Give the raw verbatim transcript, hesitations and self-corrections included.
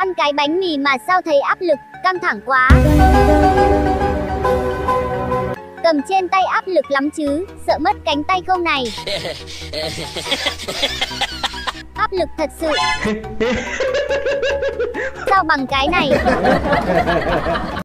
ăn cái bánh mì mà sao thấy áp lực, căng thẳng quá. Cầm trên tay áp lực lắm chứ, sợ mất cánh tay không này. Áp lực thật sự. Sao bằng cái này?